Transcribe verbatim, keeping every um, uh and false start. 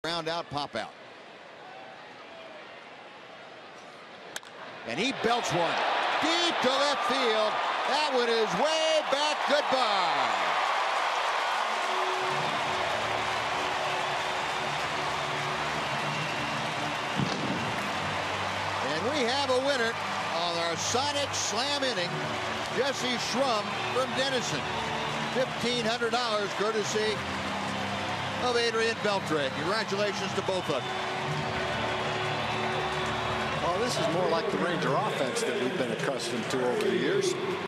Ground out, pop out. And he belts one deep to left field. That one is way back. Goodbye. And we have a winner on our Sonic Slam inning. Jesse Schrum from Denison. fifteen hundred dollars courtesy of Adrian Beltre. Congratulations to both of you. Well, this is more like the Ranger offense that we've been accustomed to over the years.